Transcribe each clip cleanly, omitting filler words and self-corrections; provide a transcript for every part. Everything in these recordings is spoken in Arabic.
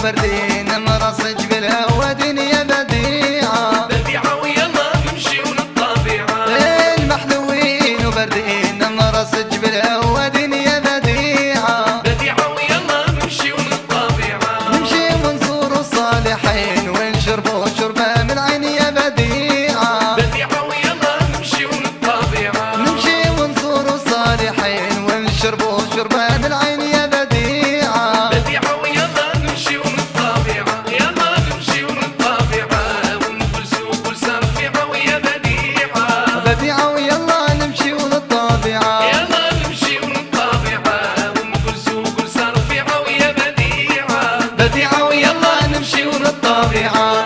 وبردين مراس جبلها ودنيا بديعة بديعة ويلا نمشي وللطبيعة المحلوين وبردين مراس جبلها ودنيا بديعة بديعة ويلا نمشي وللطبيعة نمشي ونزور الصالحين ونشربوا شربة من عين يا بديعة بديعة ويلا نمشي وللطبيعة نمشي ونزور الصالحين ونشربوا شربة من عين يا بديعة بديعة ويلا نمشي وللطبيعة يلا نمشي وللطبيعة ونقول سوق ولسرفيعة ويا بديعة بديعة ويلا نمشي وللطبيعة يلا نمشي وللطبيعة ونقول سوق ولسرفيعة ويا بديعة بديعة ويلا نمشي وللطبيعة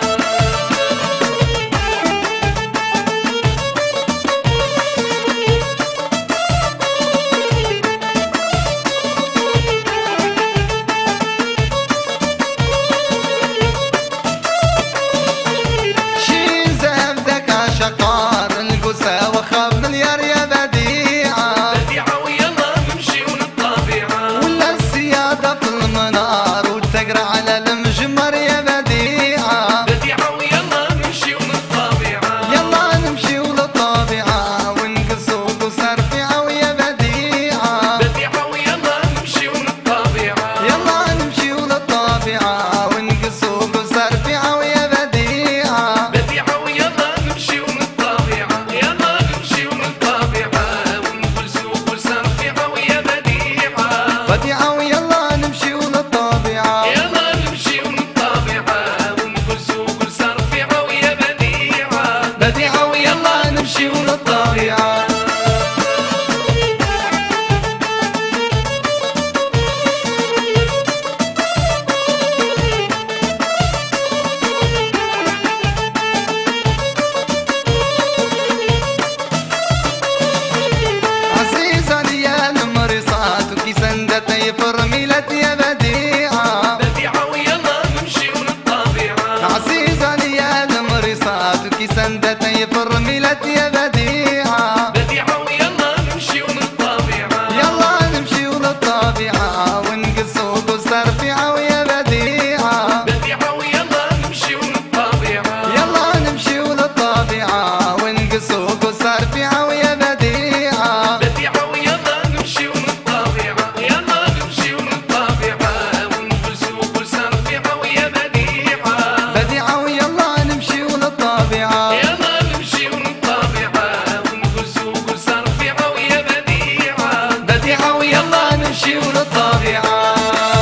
شين زهبدك عشقار القسا وخاف مليار يا بديعة بديعة ويلا نمشي وللطبيعة ولا السيادة في المنار وتقرا على المجمر يا بديعة بديعة ويلا نمشي وللطبيعة يلا نمشي وللطبيعة ونقص وقصر في عوية بديعة بديعة ويلا نمشي وللطبيعة يلا نمشي وللطبيعة ونقص وقصر في عوية بديعة بديعة ويلا نمشي وللطبيعة يلا نمشي وللطبيعة ونقول سوق ولسرفيعة ويا بديعة بديعة ويلا نمشي وللطبيعة يلا نمشي وللطبيعة ونقول سوق ولسرفيعة ويا بديعة بديعة ويلا نمشي وللطبيعة عزيزة ليا المرصات وكي سندتي فرميلت يا بديعة بديعة ويلا نمشي وللطبيعة عزيزة ليا المرصات وكي سندتي فرميلت يا بديعة بديعة ويلا نمشي وللطبيعة يلا نمشي وللطبيعة ونقص وقصر في عوية بديعة بديعة ويلا نمشي وللطبيعة يلا نمشي وللطبيعة ونقص وقصر في عوية بديعة بديعة ويلا نمشي وللطبيعة يلا نمشي وللطبيعة ونقول سوق ولسرفيعة ويا بديعة بديعة ويلا نمشي وللطبيعة يلا نمشي وللطبيعة ونقول سوق ولسرفيعة ويا بديعة بديعة ويلا نمشي وللطبيعة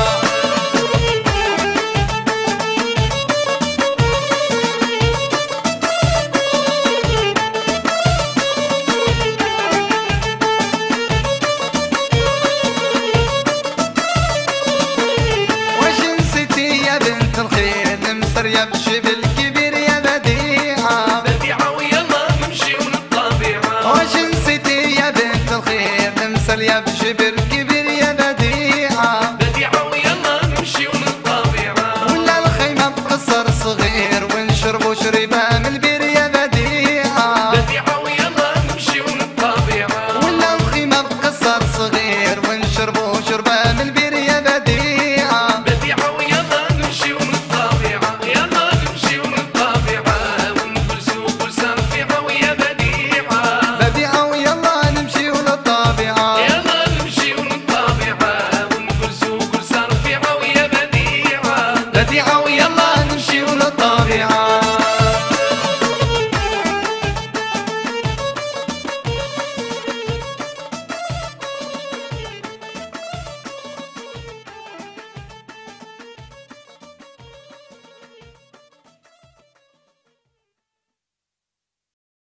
وش نسيتي يا بنت الخير المصر يا بشبل كبير يا بديعة بديعة ويلا نمشي وللطبيعة وش نسيتي يا بنت الخير المصر يا بشبل كبير يا بديعة بديعة ويلا نمشي وللطبيعة ولا الخيمة بقصر صغير ونشربوا شربها من البير يا بديعة بديعة ويلا نمشي وللطبيعة ولا الخيمة بقصر صغير ونشربوا شربها من البير يا بديعة بديعة ويلا نمشي وللطبيعة يلا نمشي وللطبيعة ونقول سوق ولسرفيعة ويا بديعة بديعة ويلا نمشي وللطبيعة يلا نمشي وللطبيعة ونقول سوق ولسرفيعة ويا بديعة بديعة ويلا